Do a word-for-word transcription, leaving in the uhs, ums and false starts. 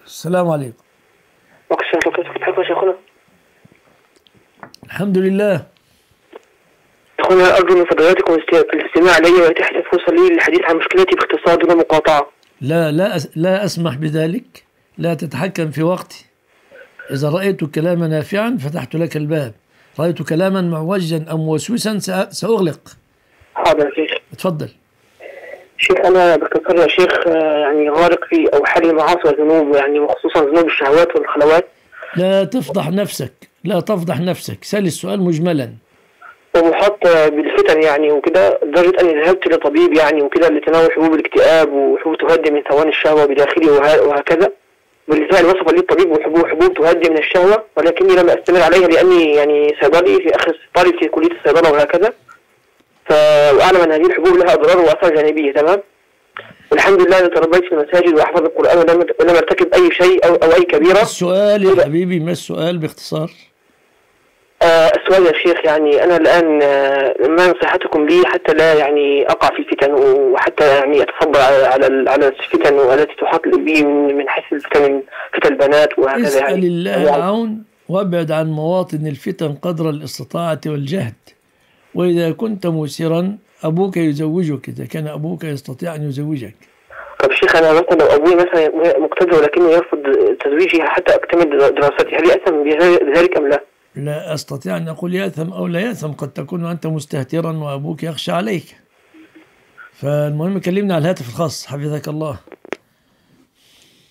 السلام عليكم. وقت الشيخ كيف تحب يا شيخنا؟ الحمد لله. شيخنا أرجو من فضيلتكم الاستماع إلي وإتاحة الفرصة لي للحديث عن مشكلتي باختصار دون مقاطعة. لا لا أس... لا أسمح بذلك، لا تتحكم في وقتي. إذا رأيت كلاما نافعا فتحت لك الباب، رأيت كلاما معوجا أو موسوسا سأ... سأغلق. حاضر يا شيخ. اتفضل. شيخ أنا باختصار يا شيخ يعني غارق في أوحال المعاصي والذنوب، يعني وخصوصا ذنوب الشهوات والخلوات. لا تفضح نفسك، لا تفضح نفسك، سأل السؤال مجملا. ومحاط بالفتن يعني وكده، لدرجة أني ذهبت لطبيب يعني وكده لتناول حبوب الاكتئاب وحبوب تهدي من ثواني الشهوة بداخلي وهكذا، بالفعل وصف لي الطبيب وحبوب حبوب تهدي من الشهوة، ولكني لم أستمر عليها لأني يعني صيدلي في آخر طالب في كلية الصيدلة وهكذا، فأعلم أن هذه الحبوب لها أضرار وآثار جانبية. تمام. والحمد لله أنا تربيت في المساجد وأحفظ القرآن ولم ولم أرتكب أي شيء أو, أو أي كبيرة. السؤال يا حبيبي، ما السؤال باختصار؟ آه السؤال يا شيخ يعني أنا الآن آه ما نصيحتكم لي حتى لا يعني أقع في الفتن، وحتى يعني أتصبر على على الفتن والتي تحاط بي من من حيث الفتن، فتن البنات وهكذا. اسأل يعني الله العون وابعد عن مواطن الفتن قدر الاستطاعة والجهد. وإذا كنت مسرا أبوك يزوجك، إذا كان أبوك يستطيع أن يزوجك. طب شيخ أنا مثلا لو أبوي مثلا مقتدر ولكنه يرفض تزويجي حتى أكتمل دراستي، هل يأثم بذلك أم لا؟ لا أستطيع أن أقول يأثم أو لا يأثم، قد تكون أنت مستهترا وأبوك يخشى عليك. فالمهم كلمنا على الهاتف الخاص حفظك الله.